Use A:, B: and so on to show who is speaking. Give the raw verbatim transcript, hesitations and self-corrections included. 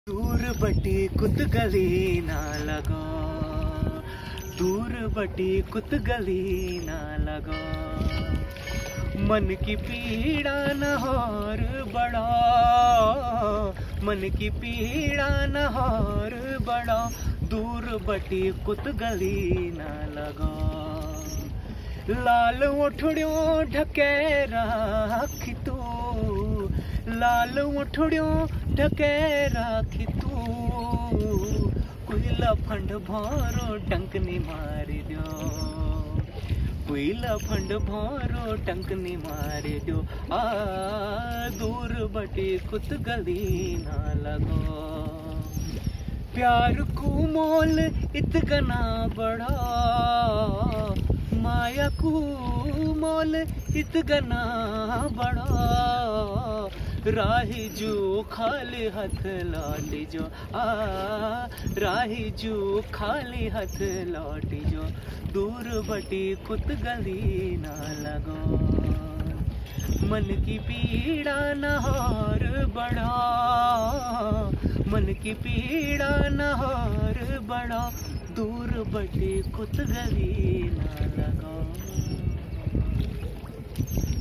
A: दूर बटी कुतगली ना लगो, दूर बटी कुतगली ना लगो, मन की पीड़ा न और बड़ा, मन की पीड़ा न और बड़ा, दूर बटी कुतगली ना लगो। लाल उठड़ियों ढके राखी तू, लाल उठड़ियों ढके राखी तू, कोई लफंड भारो टंकनी मारी दो, कोई लफंड भारो टंकनी मारी दो। आ दूर बटी कुतगली ना लगो, प्यार को मोल इतना बड़ा, माया को मोल इतना बड़ा, राही जो खाली हाथ लौटी जो, आ राही जो खाली हाथ लौटी जो, दूर बटी कुतगली ना लगो, मन की पीड़ा न और बड़ा, मन की पीड़ा न और बड़ा, दूर बटी कुतगली ना लगो।